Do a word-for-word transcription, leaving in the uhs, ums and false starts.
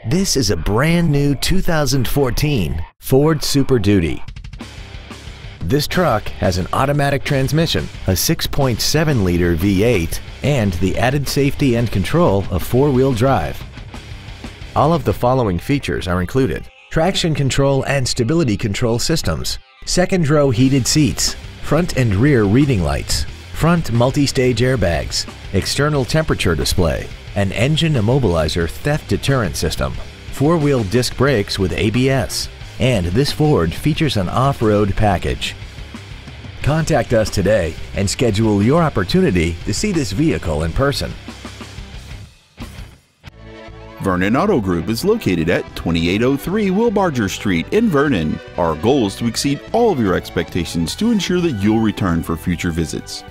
This is a brand new two thousand fourteen Ford Super Duty. This truck has an automatic transmission, a six point seven liter V eight, and the added safety and control of four-wheel drive. All of the following features are included: traction control and stability control systems, second row heated seats, front and rear reading lights, front multi-stage airbags, external temperature display, an engine immobilizer theft deterrent system, four-wheel disc brakes with A B S, and this Ford features an off-road package. Contact us today and schedule your opportunity to see this vehicle in person. Vernon Auto Group is located at twenty-eight oh three Wilbarger Street in Vernon. Our goal is to exceed all of your expectations to ensure that you'll return for future visits.